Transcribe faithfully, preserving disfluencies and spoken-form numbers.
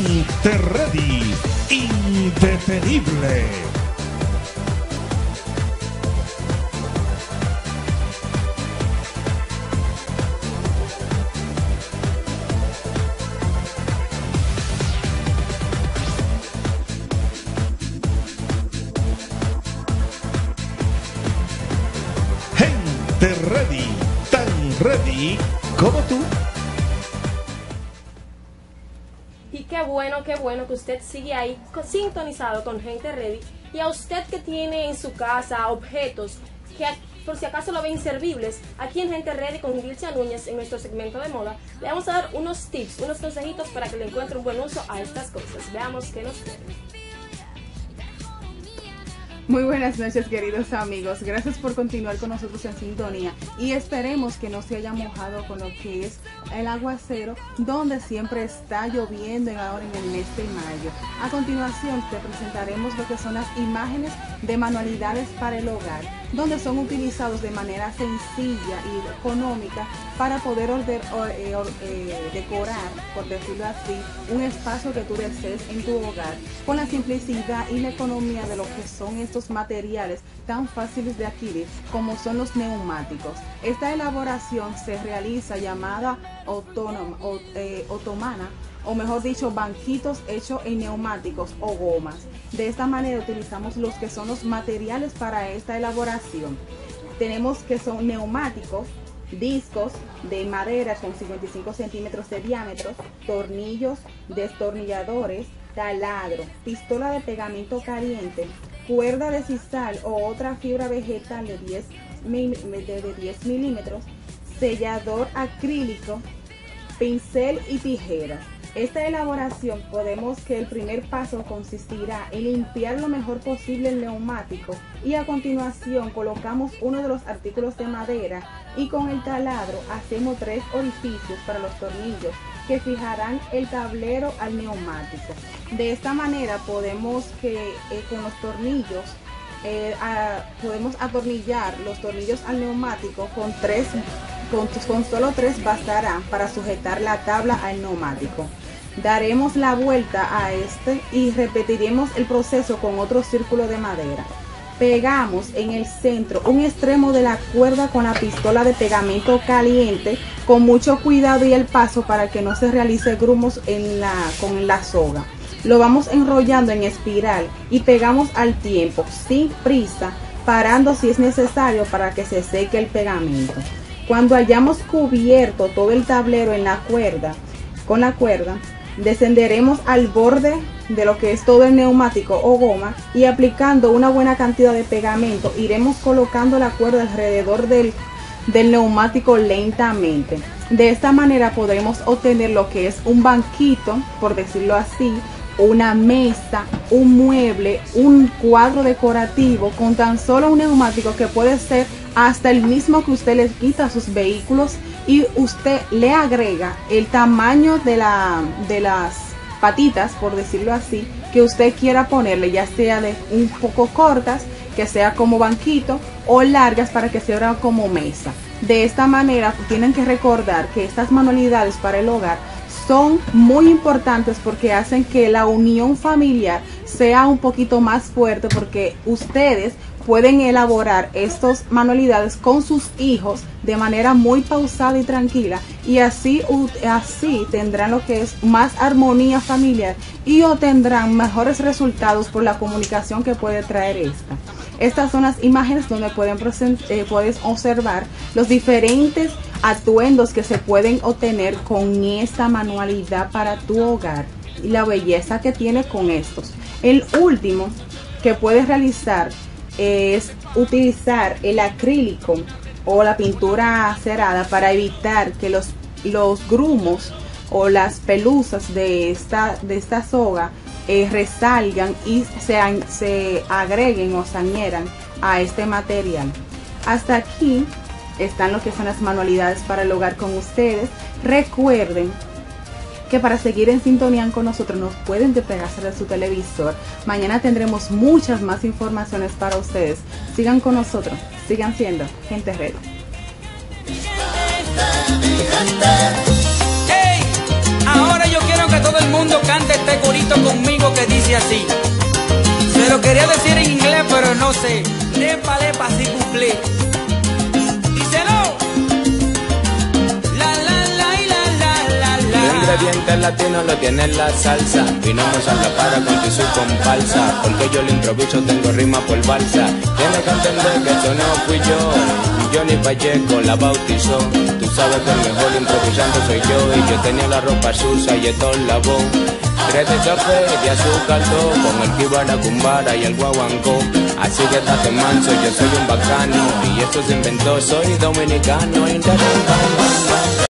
Gente ready, indetenible. Gente ready, tan ready como tú. Y qué bueno, qué bueno que usted sigue ahí sintonizado con Gente Ready. Y a usted que tiene en su casa objetos que por si acaso lo ve inservibles, aquí en Gente Ready con Gilcia Núñez, en nuestro segmento de moda, le vamos a dar unos tips, unos consejitos para que le encuentre un buen uso a estas cosas. Veamos qué nos tienen. Muy buenas noches, queridos amigos. Gracias por continuar con nosotros en sintonía y esperemos que no se haya mojado con lo que es el aguacero, donde siempre está lloviendo ahora en el mes de mayo. A continuación te presentaremos lo que son las imágenes de manualidades para el hogar, donde son utilizados de manera sencilla y económica para poder order, or, eh, or, eh, decorar, por decirlo así, un espacio que tú desees en tu hogar, con la simplicidad y la economía de lo que son estos materiales tan fáciles de adquirir como son los neumáticos. Esta elaboración se realiza llamada autónoma, o, eh, otomana, o mejor dicho, banquitos hechos en neumáticos o gomas. De esta manera utilizamos los que son los materiales para esta elaboración. Tenemos que son neumáticos, discos de madera con cincuenta y cinco centímetros de diámetro, tornillos, destornilladores, taladro, pistola de pegamento caliente, cuerda de sisal o otra fibra vegetal de diez milímetros, sellador acrílico, pincel y tijeras. Esta elaboración podemos que el primer paso consistirá en limpiar lo mejor posible el neumático y a continuación colocamos uno de los artículos de madera y con el taladro hacemos tres orificios para los tornillos que fijarán el tablero al neumático. De esta manera podemos que eh, con los tornillos eh, a, podemos atornillar los tornillos al neumático con tres, con, con solo tres bastarán para sujetar la tabla al neumático. Daremos la vuelta a este y repetiremos el proceso con otro círculo de madera. Pegamos en el centro un extremo de la cuerda con la pistola de pegamento caliente con mucho cuidado y el paso para que no se realice grumos en la, con la soga. Lo vamos enrollando en espiral y pegamos al tiempo, sin prisa, parando si es necesario para que se seque el pegamento. Cuando hayamos cubierto todo el tablero en la cuerda, con la cuerda, descenderemos al borde de lo que es todo el neumático o goma y aplicando una buena cantidad de pegamento iremos colocando la cuerda alrededor del, del neumático lentamente. De esta manera podremos obtener lo que es un banquito, por decirlo así, una mesa, un mueble, un cuadro decorativo con tan solo un neumático que puede ser hasta el mismo que usted le quita a sus vehículos y usted le agrega el tamaño de, la, de las patitas, por decirlo así, que usted quiera ponerle, ya sea de un poco cortas, que sea como banquito, o largas para que sea como mesa. De esta manera tienen que recordar que estas manualidades para el hogar son muy importantes porque hacen que la unión familiar sea un poquito más fuerte, porque ustedes pueden elaborar estas manualidades con sus hijos de manera muy pausada y tranquila y así, así tendrán lo que es más armonía familiar y obtendrán mejores resultados por la comunicación que puede traer esta. Estas son las imágenes donde pueden eh, puedes observar los diferentes atuendos que se pueden obtener con esta manualidad para tu hogar y la belleza que tiene con estos. El último que puedes realizar es utilizar el acrílico o la pintura cerada para evitar que los, los grumos o las pelusas de esta, de esta soga eh, resalgan y se, se agreguen o se añadan a este material. Hasta aquí están lo que son las manualidades para el hogar con ustedes. Recuerden que para seguir en sintonía con nosotros nos pueden despegarse de su televisor. Mañana tendremos muchas más informaciones para ustedes. Sigan con nosotros, sigan siendo Gente Ready. Hey, ahora yo quiero que todo el mundo cante este así. Se lo quería decir en inglés, pero no sé. Nepa, lepa, si cumplí. Díselo. La, la, la, y la, la, la, la. Los ingredientes latinos lo tiene la salsa. Vinamos a la para con tu su comparsa. Porque yo lo improviso, tengo rima por balsa. Tienes que entender que eso no fui yo. Johnny Pacheco la bautizó. Tú sabes que el mejor improvisante soy yo. Y yo tenía la ropa sucia y esto la voz. Tres de café, de azúcar, todo, con el kiba, la cumbara y el guaguancó. Así que estate manso, yo soy un bacano. Y esto se inventó, soy dominicano.